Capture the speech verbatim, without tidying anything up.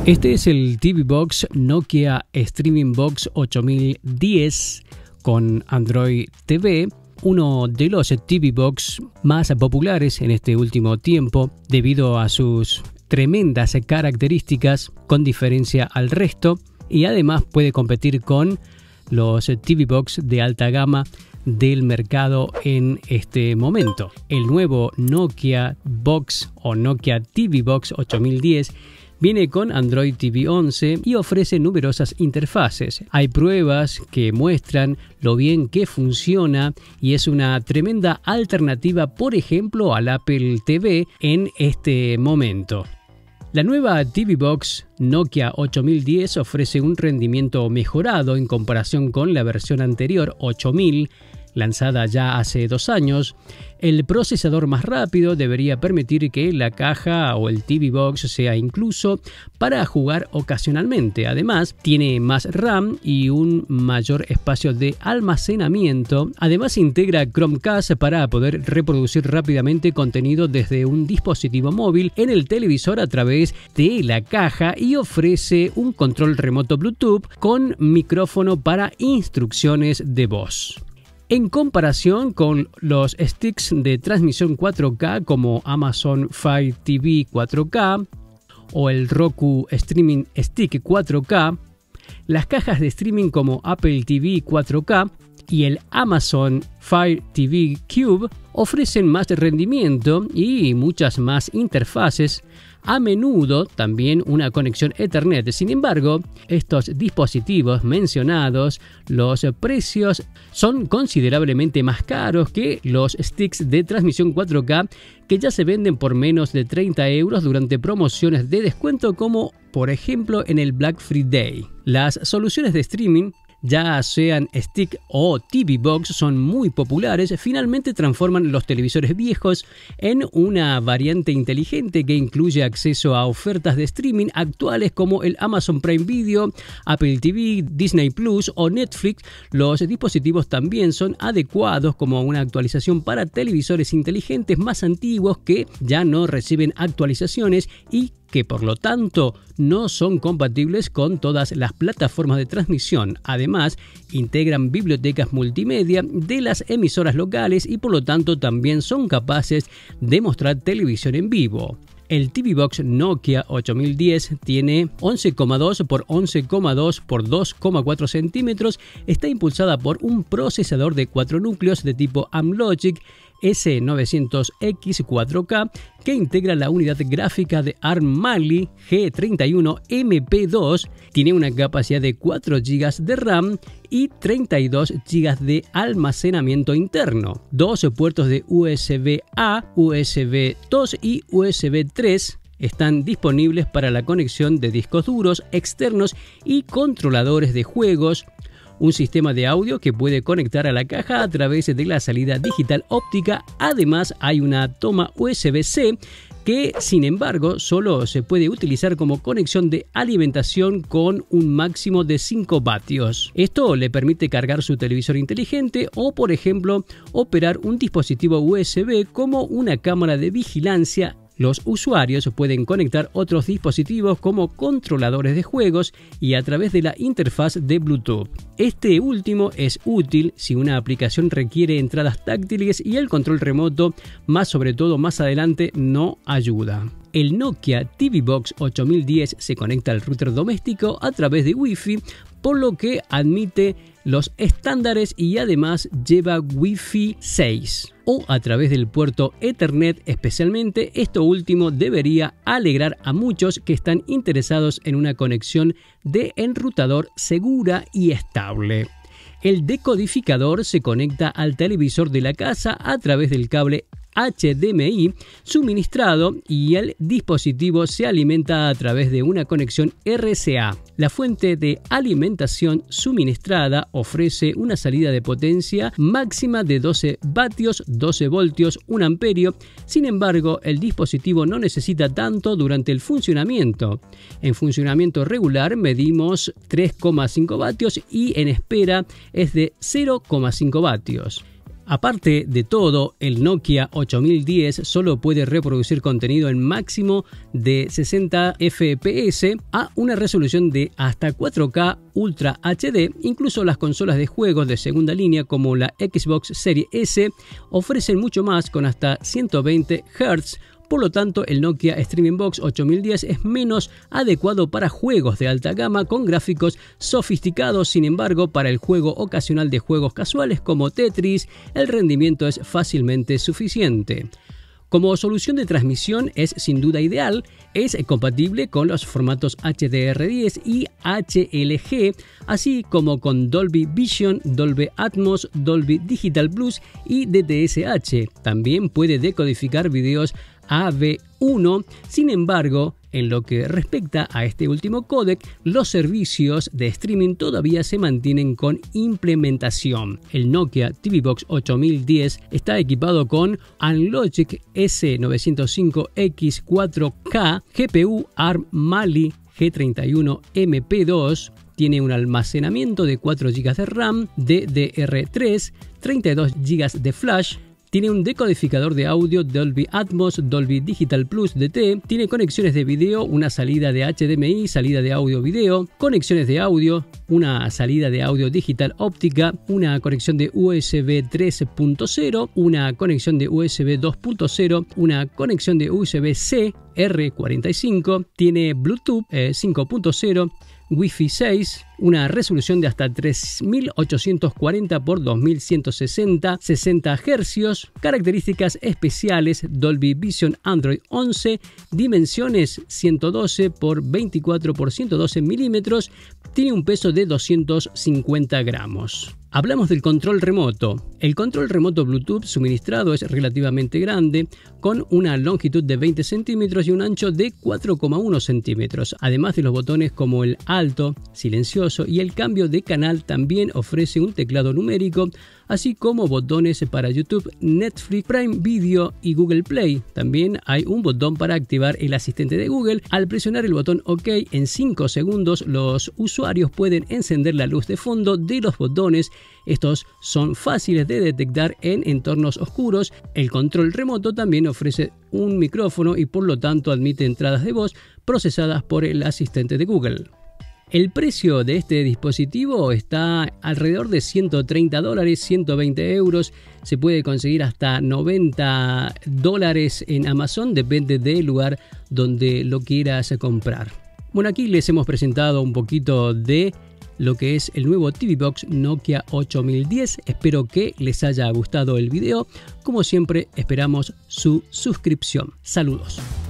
Este es el T V Box Nokia Streaming Box ocho mil diez con Android T V, uno de los T V Box más populares en este último tiempo debido a sus tremendas características con diferencia al resto, y además puede competir con los T V Box de alta gama del mercado en este momento. El nuevo Nokia Box o Nokia T V Box ocho mil diez viene con Android T V once y ofrece numerosas interfaces. Hay pruebas que muestran lo bien que funciona y es una tremenda alternativa, por ejemplo, al Apple T V en este momento. La nueva T V Box Nokia ocho mil diez ofrece un rendimiento mejorado en comparación con la versión anterior ocho mil, lanzada ya hace dos años. El procesador más rápido debería permitir que la caja o el T V Box sea incluso para jugar ocasionalmente. Además, tiene más RAM y un mayor espacio de almacenamiento. Además, integra Chromecast para poder reproducir rápidamente contenido desde un dispositivo móvil en el televisor a través de la caja y ofrece un control remoto Bluetooth con micrófono para instrucciones de voz. En comparación con los sticks de transmisión cuatro K como Amazon Fire T V cuatro K o el Roku Streaming Stick cuatro K, las cajas de streaming como Apple T V cuatro K y el Amazon Fire T V Cube ofrecen más rendimiento y muchas más interfaces, a menudo también una conexión Ethernet. Sin embargo, estos dispositivos mencionados, los precios son considerablemente más caros que los sticks de transmisión cuatro K, que ya se venden por menos de treinta euros durante promociones de descuento, como por ejemplo en el Black Friday. Las soluciones de streaming, ya sean stick o T V Box, son muy populares. Finalmente transforman los televisores viejos en una variante inteligente que incluye acceso a ofertas de streaming actuales como el Amazon Prime Video, Apple T V, Disney Plus o Netflix. Los dispositivos también son adecuados como una actualización para televisores inteligentes más antiguos que ya no reciben actualizaciones y que por lo tanto no son compatibles con todas las plataformas de transmisión. Además, integran bibliotecas multimedia de las emisoras locales y por lo tanto también son capaces de mostrar televisión en vivo. El T V Box Nokia ocho mil diez tiene once coma dos por once coma dos por dos coma cuatro centímetros, está impulsada por un procesador de cuatro núcleos de tipo Amlogic S novecientos X cuatro K que integra la unidad gráfica de ARM Mali G treinta y uno M P dos, tiene una capacidad de cuatro gigas de RAM y treinta y dos gigas de almacenamiento interno, dos puertos de U S B A, U S B dos y U S B tres. Están disponibles para la conexión de discos duros externos y controladores de juegos. Un sistema de audio que puede conectar a la caja a través de la salida digital óptica. Además, hay una toma U S B C que, sin embargo, solo se puede utilizar como conexión de alimentación con un máximo de cinco vatios. Esto le permite cargar su televisor inteligente o, por ejemplo, operar un dispositivo U S B como una cámara de vigilancia. Los usuarios pueden conectar otros dispositivos como controladores de juegos y a través de la interfaz de Bluetooth. Este último es útil si una aplicación requiere entradas táctiles y el control remoto, más sobre todo más adelante, no ayuda. El Nokia T V Box ocho mil diez se conecta al router doméstico a través de Wi-Fi, por lo que admite los estándares y además lleva Wi-Fi seis o a través del puerto Ethernet. Especialmente esto último debería alegrar a muchos que están interesados en una conexión de enrutador segura y estable. El decodificador se conecta al televisor de la casa a través del cable H D M I suministrado y el dispositivo se alimenta a través de una conexión R C A. La fuente de alimentación suministrada ofrece una salida de potencia máxima de doce vatios, doce voltios, un amperio. Sin embargo, el dispositivo no necesita tanto durante el funcionamiento. En funcionamiento regular medimos tres coma cinco vatios y en espera es de cero coma cinco vatios. Aparte de todo, el Nokia ocho mil diez solo puede reproducir contenido en máximo de sesenta F P S a una resolución de hasta cuatro K Ultra H D. Incluso las consolas de juegos de segunda línea como la Xbox Series S ofrecen mucho más con hasta ciento veinte hertz. Por lo tanto, el Nokia Streaming Box ocho mil diez es menos adecuado para juegos de alta gama con gráficos sofisticados. Sin embargo, para el juego ocasional de juegos casuales como Tetris, el rendimiento es fácilmente suficiente. Como solución de transmisión es sin duda ideal, es compatible con los formatos H D R diez y H L G, así como con Dolby Vision, Dolby Atmos, Dolby Digital Plus y D T S H. También puede decodificar videos A V uno. Sin embargo, en lo que respecta a este último códec, los servicios de streaming todavía se mantienen con implementación. El Nokia T V Box ocho mil diez está equipado con Anlogic S novecientos cinco X cuatro K, G P U ARM Mali G treinta y uno M P dos, tiene un almacenamiento de cuatro gigas de RAM D D R tres, treinta y dos gigas de flash. Tiene un decodificador de audio Dolby Atmos, Dolby Digital Plus D T, tiene conexiones de video, una salida de H D M I, salida de audio video, conexiones de audio, una salida de audio digital óptica, una conexión de U S B tres punto cero, una conexión de U S B dos punto cero, una conexión de U S B C R cuarenta y cinco, tiene Bluetooth eh, cinco punto cero, Wi-Fi seis, una resolución de hasta tres mil ochocientos cuarenta por dos mil ciento sesenta, sesenta hercios, características especiales Dolby Vision Android once, dimensiones ciento doce por veinticuatro por ciento doce milímetros, tiene un peso de doscientos cincuenta gramos. Hablamos del control remoto. El control remoto Bluetooth suministrado es relativamente grande, con una longitud de veinte centímetros y un ancho de cuatro coma uno centímetros. Además de los botones como el alto, silencioso y el cambio de canal, también ofrece un teclado numérico, así como botones para YouTube, Netflix, Prime Video y Google Play. También hay un botón para activar el asistente de Google. Al presionar el botón OK en cinco segundos, los usuarios pueden encender la luz de fondo de los botones. Estos son fáciles de detectar en entornos oscuros. El control remoto también ofrece un micrófono y por lo tanto admite entradas de voz procesadas por el asistente de Google. El precio de este dispositivo está alrededor de ciento treinta dólares, ciento veinte euros. Se puede conseguir hasta noventa dólares en Amazon, depende del lugar donde lo quieras comprar. Bueno, aquí les hemos presentado un poquito de lo que es el nuevo T V Box Nokia ocho mil diez. Espero que les haya gustado el video. Como siempre, esperamos su suscripción. Saludos.